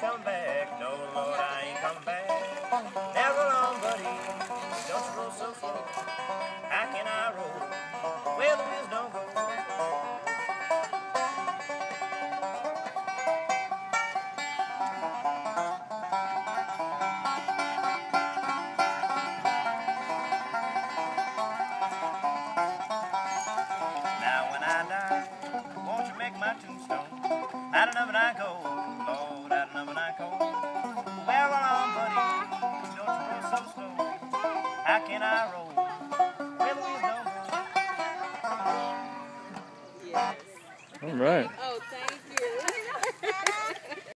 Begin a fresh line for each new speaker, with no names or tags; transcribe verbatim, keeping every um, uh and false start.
come back. No, Lord, I ain't come back. Now roll on, buddy, don't you roll so slow. How can I roll where the wheels don't go? Now when I die, won't you make my tombstone out of number nine coal, Lord, out of number nine coal. Well, roll on, buddy, don't you roll so slow. How can I roll where the wheels don't go?
Yes.
All right.